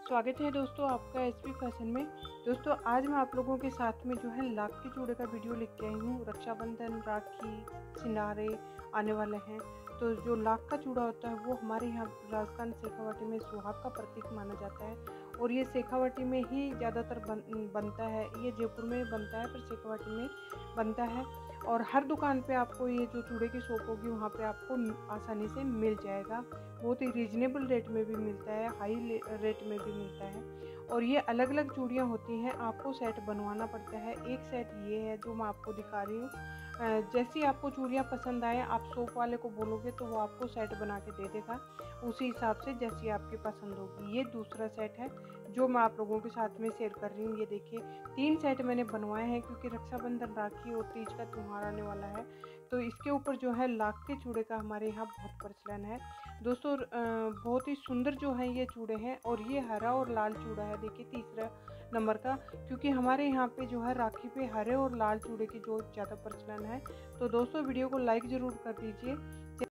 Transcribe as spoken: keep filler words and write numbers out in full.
स्वागत है दोस्तों आपका एसपी फैशन में। दोस्तों आज मैं आप लोगों के साथ में जो है लाख के चूड़े का वीडियो लेके आई हूँ। रक्षाबंधन, राखी, सिंधारे आने वाले हैं, तो जो लाख का चूड़ा होता है वो हमारे यहाँ राजस्थान शेखावाटी में सुहाग का प्रतीक माना जाता है और ये शेखावाटी में ही ज़्यादातर बन, बनता है। ये जयपुर में बनता है पर शेखावाटी में बनता है और हर दुकान पे आपको ये जो चूड़े की शॉप होगी वहाँ पे आपको आसानी से मिल जाएगा। बहुत ही रीजनेबल रेट में भी मिलता है, हाई रेट में भी मिलता है और ये अलग अलग चूड़ियाँ होती हैं। आपको सेट बनवाना पड़ता है। एक सेट ये है जो मैं आपको दिखा रही हूँ। जैसी आपको चूड़ियाँ पसंद आए आप शॉप वाले को बोलोगे तो वो आपको सेट बना के दे देगा उसी हिसाब से जैसी आपकी पसंद होगी। ये दूसरा सेट है जो मैं आप लोगों के साथ में शेयर कर रही हूँ। ये देखिए तीन सेट मैंने बनवाए हैं क्योंकि रक्षाबंधन, राखी और तीज का त्यौहार आने वाला है, तो इसके ऊपर जो है लाख के चूड़े का हमारे यहाँ बहुत प्रचलन है दोस्तों। बहुत ही सुंदर जो है ये चूड़े हैं और ये हरा और लाल चूड़ा है। देखिए तीसरा नंबर का, क्योंकि हमारे यहाँ पे जो है राखी पे हरे और लाल चूड़े की जो ज़्यादा प्रचलन है। तो दोस्तों वीडियो को लाइक ज़रूर कर दीजिए।